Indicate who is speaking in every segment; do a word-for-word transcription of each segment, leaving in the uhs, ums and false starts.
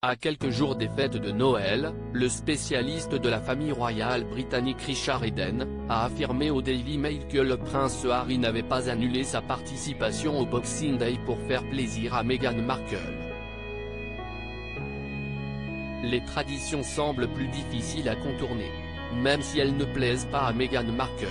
Speaker 1: À quelques jours des fêtes de Noël, le spécialiste de la famille royale britannique Richard Eden a affirmé au Daily Mail que le prince Harry n'avait pas annulé sa participation au Boxing Day pour faire plaisir à Meghan Markle. Les traditions semblent plus difficiles à contourner, même si elles ne plaisent pas à Meghan Markle.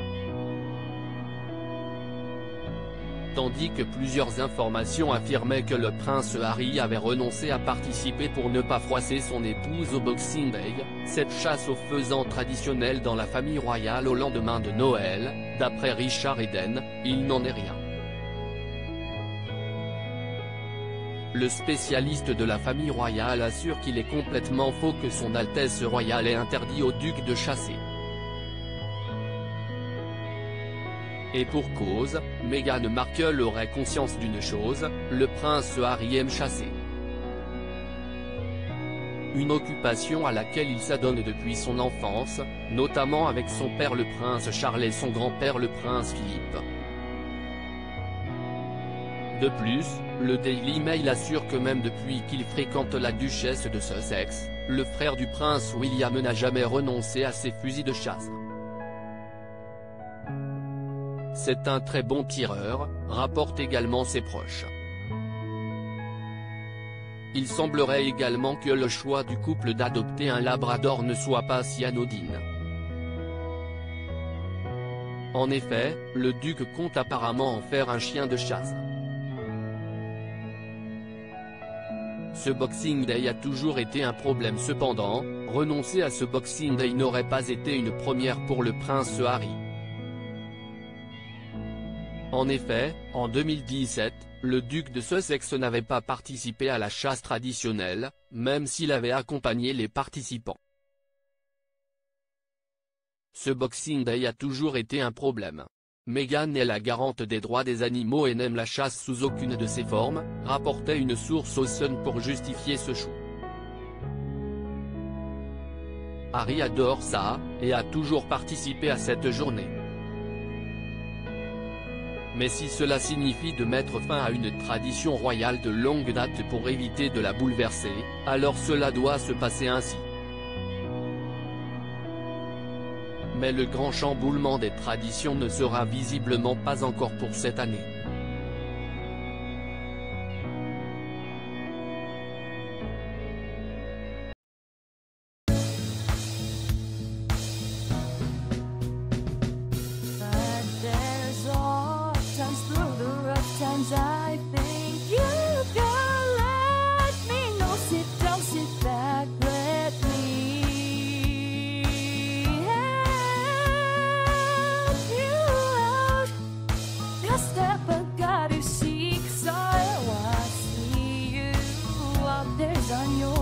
Speaker 1: Tandis que plusieurs informations affirmaient que le prince Harry avait renoncé à participer pour ne pas froisser son épouse au Boxing Day, cette chasse aux faisans traditionnelle dans la famille royale au lendemain de Noël, d'après Richard Eden, il n'en est rien. Le spécialiste de la famille royale assure qu'il est complètement faux que son Altesse royale ait interdit au duc de chasser. Et pour cause, Meghan Markle aurait conscience d'une chose, le prince Harry aime chasser. Une occupation à laquelle il s'adonne depuis son enfance, notamment avec son père le prince Charles et son grand-père le prince Philippe. De plus, le Daily Mail assure que même depuis qu'il fréquente la duchesse de Sussex, le frère du prince William n'a jamais renoncé à ses fusils de chasse. C'est un très bon tireur, rapportent également ses proches. Il semblerait également que le choix du couple d'adopter un labrador ne soit pas si anodine. En effet, le duc compte apparemment en faire un chien de chasse. Ce Boxing Day a toujours été un problème cependant, renoncer à ce Boxing Day n'aurait pas été une première pour le prince Harry. En effet, en deux mille dix-sept, le duc de Sussex n'avait pas participé à la chasse traditionnelle, même s'il avait accompagné les participants. Ce Boxing Day a toujours été un problème. Meghan est la garante des droits des animaux et n'aime la chasse sous aucune de ses formes, rapportait une source au Sun pour justifier ce choix. Harry adore ça, et a toujours participé à cette journée. Mais si cela signifie de mettre fin à une tradition royale de longue date pour éviter de la bouleverser, alors cela doit se passer ainsi. Mais le grand chamboulement des traditions ne sera visiblement pas encore pour cette année.
Speaker 2: I think you can let me know. Sit down, sit back, let me help you out. The step I gotta seek, so I see you out there's on your